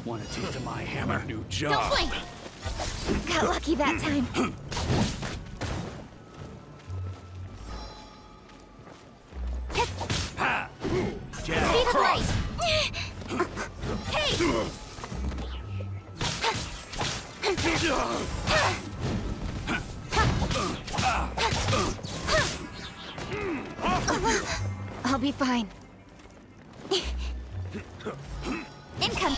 Want a taste of my hammer? New Don't job. blink! Got lucky that time. Ha! Speed of light! Hey! I'll be fine. Income.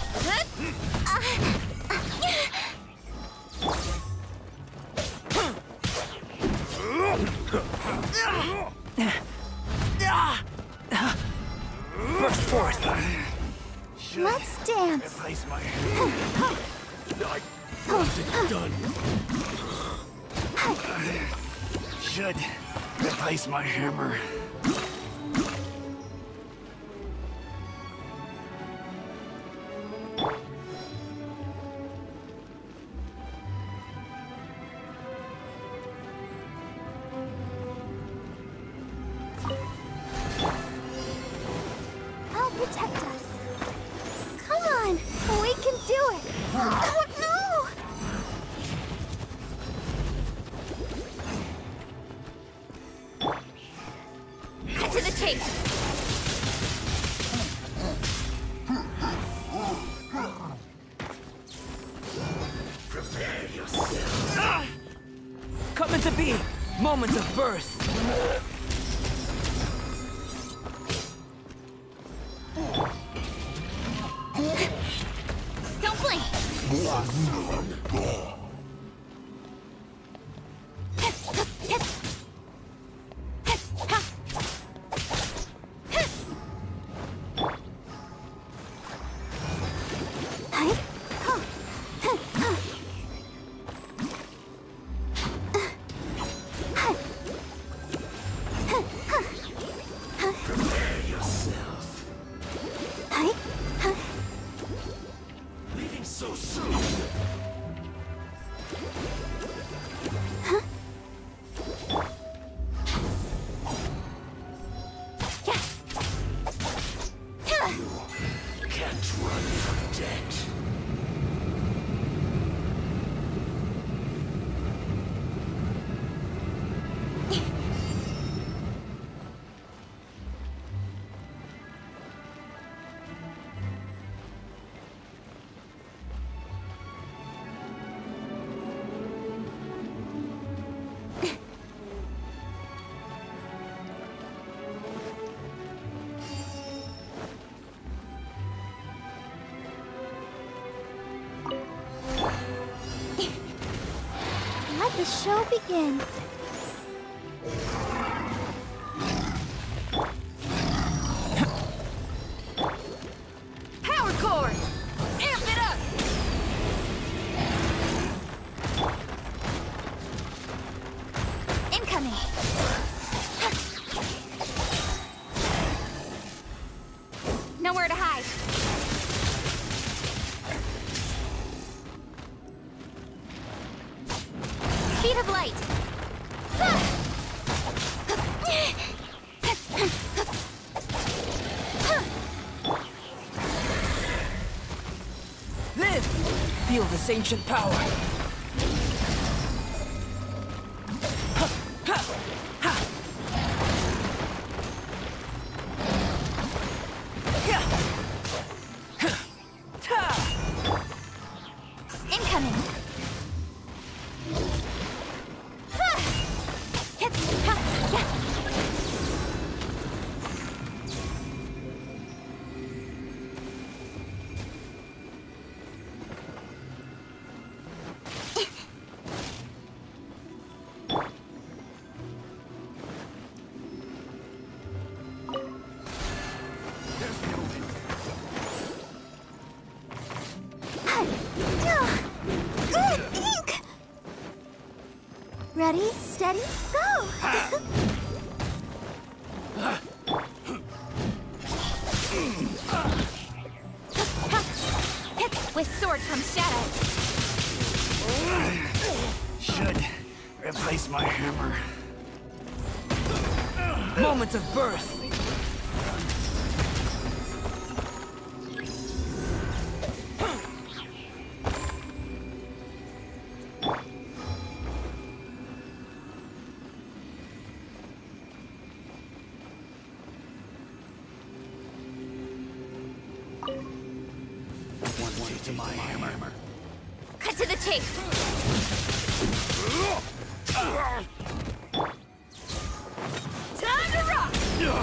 Burst forth. Let's dance. Replace my hammer. What's it done? Should replace my hammer. I'll protect us. Come on, we can do it. Oh no! Cut to the chase. Prepare yourself. Coming to be! Moments of birth! Don't blink. Prepare yourself. Leaving so soon. You can't run from death. Let the show begin. Power cord! Amp it up! Incoming. Nowhere to hide. Speed of light. Live! Feel this ancient power. Incoming. Good ink. Ready, steady, go. With sword comes shadow. Should replace my hammer. Moments of birth. want to my hammer. Cut to the chase. Time to rock!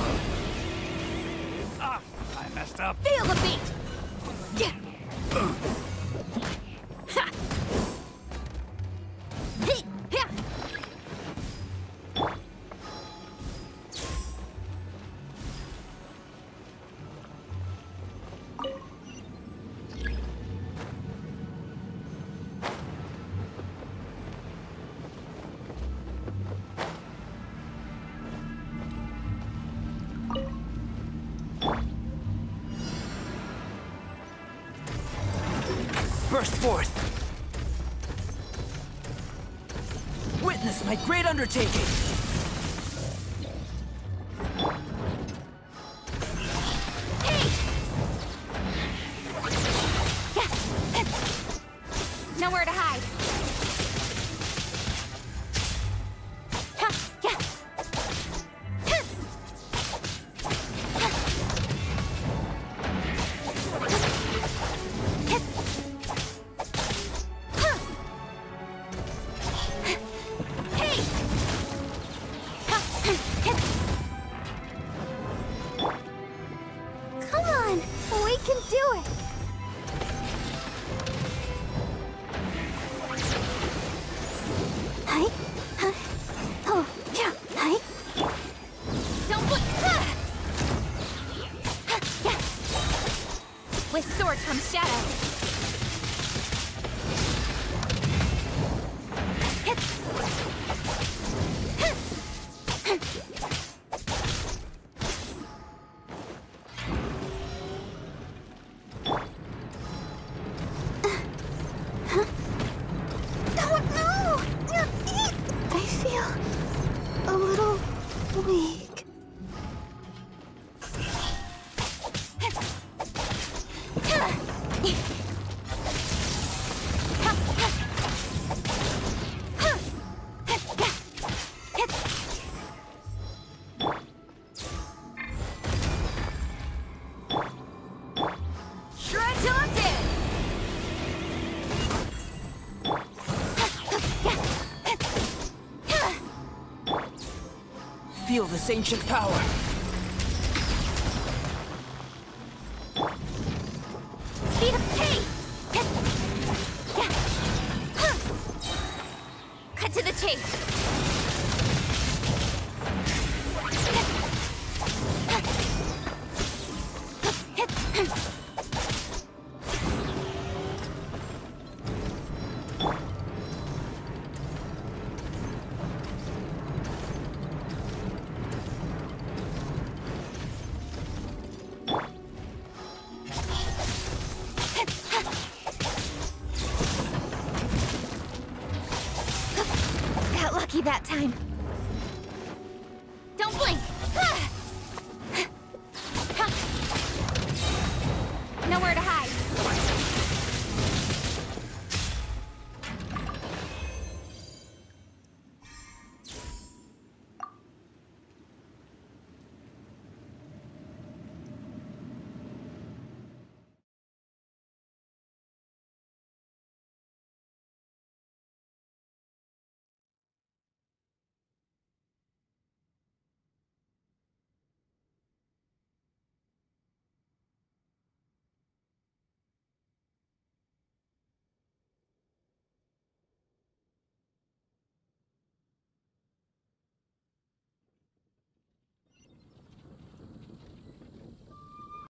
Ah, I messed up. Feel the beat! Yeah. Ha. Hey, yeah. Burst forth. Witness my great undertaking. Hey! Yeah. Nowhere to hide. Ha, yeah. Ha. Hey! Come on, we can do it. Hi, hi, oh, yeah, hi. Don't look. Yeah. With sword comes shadow. Oh no! I feel a little weak. Shred till I'm dead! Feel this ancient power. Speed of pace! Cut to the chase! Got lucky that time.